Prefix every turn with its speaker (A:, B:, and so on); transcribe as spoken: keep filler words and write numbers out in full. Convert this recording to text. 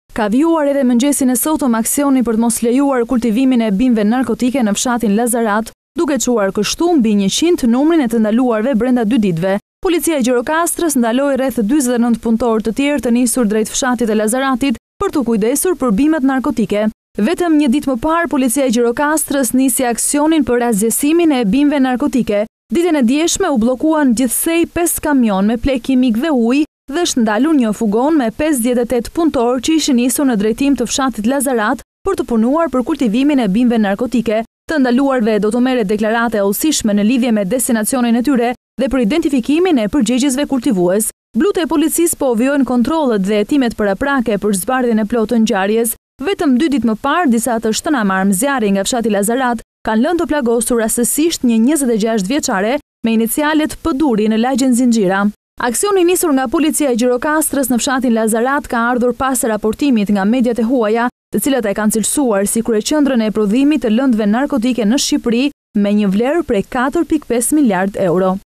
A: Ka vjuar edhe mëngjesin e sotëm aksioni për të mos lejuar kultivimin e bimëve narkotike në fshatin Lazarat, duke çuar kështu mbi njëqind numrin e të ndaluarve brenda dy ditëve. Policia e Gjirokastrës ndaloi rreth dyzet e nëntë punëtorë të tjerë të nisur drejt fshatit të Lazaratit për të kujdesur për bimët narkotike. Vetëm një ditë më parë, policia e Gjirokastrës nisi aksionin për razgjesimin e bimëve narkotike. Ditën e djeshme u bllokuan gjithsej pesë kamion me plek kimik dhe ujë dhe është ndalur një fugon me pesëdhjetë e tetë punëtorë që ishin nisur në drejtim të fshatit Lazarat për të punuar për kultivimin e bimëve narkotike. Të ndaluarve do të merret deklarate e ujësishme në lidhje me destinacionin e tyre dhe për identifikimin e përgjegjësve kultivues. Blutë e policisë po vijojnë kontrollet dhe hetimet paraprake për zbardhjen e plotë të ngjarjes. Vetëm dy ditë më parë, disa të shtënamarrëzjarri nga fshati Lazarat kanë lënë të plagosur rastësisht një njëzet e gjashtë vjeçare me inicialet P Duri në lagjen Zinxhira. Aksioni nisur nga policia e Gjirokastrës në fshatin Lazarat ka ardhur pas raportimit nga mediat e huaja, të cilat e kanë cilësuar si kryeqendrën e prodhimit të lëndëve narkotike në Shqipëri me një vlerë prej katër pikë pesë miliard euro.